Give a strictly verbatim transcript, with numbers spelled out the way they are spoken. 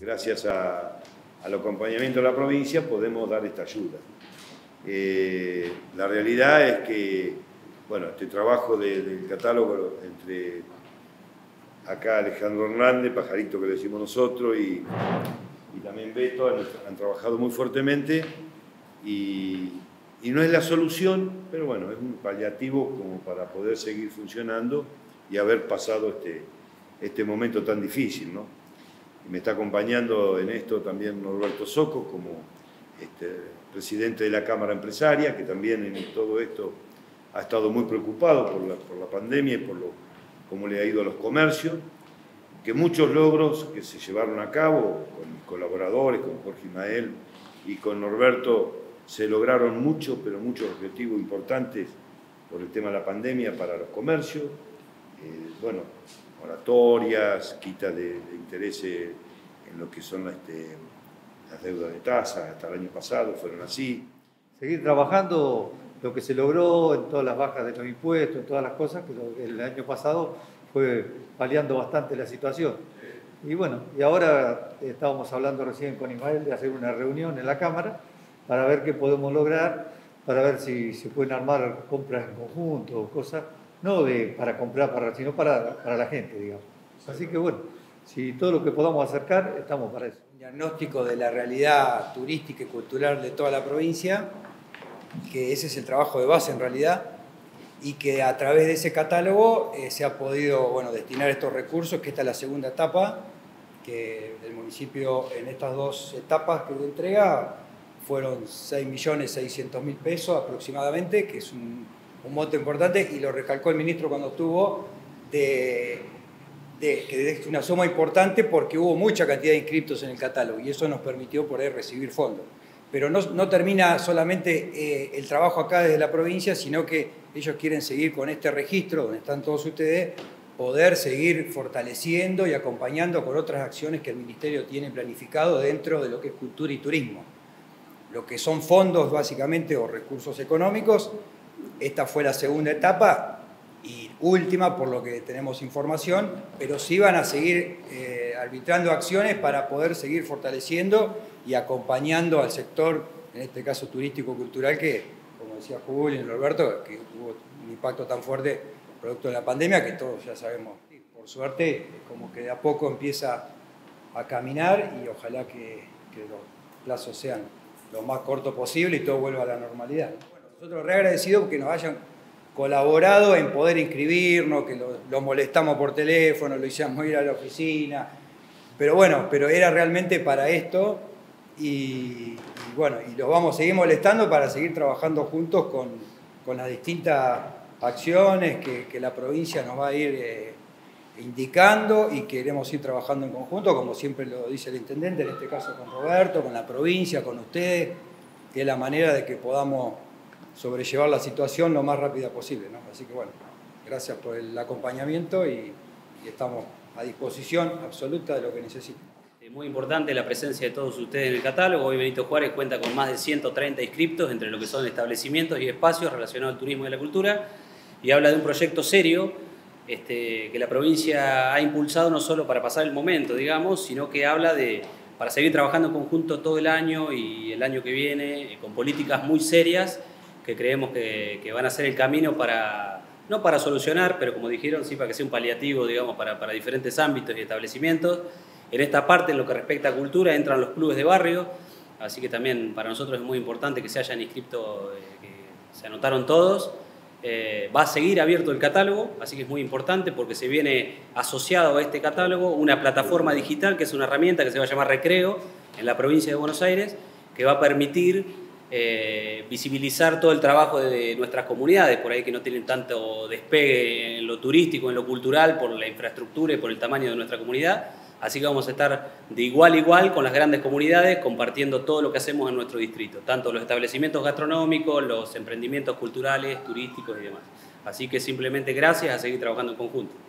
gracias a, al acompañamiento de la provincia podemos dar esta ayuda. Eh, la realidad es que, bueno, este trabajo de, del catálogo entre acá Alejandro Hernández, Pajarito que le decimos nosotros, y, y también Beto han, han trabajado muy fuertemente y, y no es la solución, pero bueno, es un paliativo como para poder seguir funcionando y haber pasado este, este momento tan difícil, ¿no? Y me está acompañando en esto también Norberto Soco como este, presidente de la Cámara Empresaria, que también en todo esto ha estado muy preocupado por la, por la pandemia y por lo, cómo le ha ido a los comercios, que muchos logros que se llevaron a cabo con mis colaboradores, con Jorge Ismael y con Norberto, se lograron muchos, pero muchos objetivos importantes por el tema de la pandemia para los comercios. Eh, bueno, moratorias, quita de, de intereses en lo que son este, las deudas de tasa, hasta el año pasado fueron así. Seguir trabajando lo que se logró en todas las bajas de los impuestos, en todas las cosas, que el año pasado fue paliando bastante la situación. Y bueno, y ahora estábamos hablando recién con Ismael de hacer una reunión en la Cámara para ver qué podemos lograr, para ver si se pueden armar compras en conjunto, cosas, no de, para comprar, para, sino para, para la gente, digamos. Así que bueno, si todo lo que podamos acercar, estamos para eso. Diagnóstico de la realidad turística y cultural de toda la provincia, que ese es el trabajo de base en realidad, y que a través de ese catálogo eh, se ha podido bueno, destinar estos recursos, que esta es la segunda etapa, que el municipio en estas dos etapas que de entrega fueron seis millones seiscientos mil pesos aproximadamente, que es un, un monto importante, y lo recalcó el ministro cuando estuvo, de, de, que es una suma importante porque hubo mucha cantidad de inscriptos en el catálogo y eso nos permitió poder recibir fondos. Pero no, no termina solamente eh, el trabajo acá desde la provincia, sino que ellos quieren seguir con este registro, donde están todos ustedes, poder seguir fortaleciendo y acompañando con otras acciones que el Ministerio tiene planificado dentro de lo que es cultura y turismo. Lo que son fondos básicamente o recursos económicos, esta fue la segunda etapa y última por lo que tenemos información, pero sí van a seguir eh, arbitrando acciones para poder seguir fortaleciendo y acompañando al sector, en este caso turístico-cultural, que, como decía Julio y Norberto, que tuvo un impacto tan fuerte producto de la pandemia que todos ya sabemos. Por suerte, como que de a poco empieza a caminar y ojalá que, que los plazos sean lo más corto posible y todo vuelva a la normalidad. Bueno, nosotros re agradecidos porque nos hayan colaborado en poder inscribirnos, que los lo molestamos por teléfono, lo hicimos ir a la oficina, pero bueno, pero era realmente para esto y, y bueno, y los vamos a seguir molestando para seguir trabajando juntos con, con las distintas acciones que, que la provincia nos va a ir eh, indicando y queremos ir trabajando en conjunto, como siempre lo dice el intendente, en este caso con Roberto, con la provincia, con ustedes, que es la manera de que podamos sobrellevar la situación lo más rápida posible, ¿no? Así que bueno, gracias por el acompañamiento y, y estamos a disposición absoluta de lo que necesiten. Muy importante la presencia de todos ustedes en el catálogo. Hoy Benito Juárez cuenta con más de ciento treinta inscriptos entre lo que son establecimientos y espacios relacionados al turismo y la cultura y habla de un proyecto serio este, que la provincia ha impulsado no solo para pasar el momento, digamos, sino que habla de para seguir trabajando en conjunto todo el año y el año que viene con políticas muy serias que creemos que, que van a ser el camino para, no para solucionar, pero como dijeron, sí para que sea un paliativo, digamos, para, para diferentes ámbitos y establecimientos. En esta parte, en lo que respecta a cultura, entran los clubes de barrio, así que también para nosotros es muy importante que se hayan inscrito, eh, que se anotaron todos. Eh, va a seguir abierto el catálogo, así que es muy importante porque se viene asociado a este catálogo una plataforma digital que es una herramienta que se va a llamar Recreo en la provincia de Buenos Aires, que va a permitir eh, visibilizar todo el trabajo de nuestras comunidades, por ahí que no tienen tanto despegue en lo turístico, en lo cultural, por la infraestructura y por el tamaño de nuestra comunidad. Así que vamos a estar de igual a igual con las grandes comunidades compartiendo todo lo que hacemos en nuestro distrito, tanto los establecimientos gastronómicos, los emprendimientos culturales, turísticos y demás. Así que simplemente gracias a seguir trabajando en conjunto.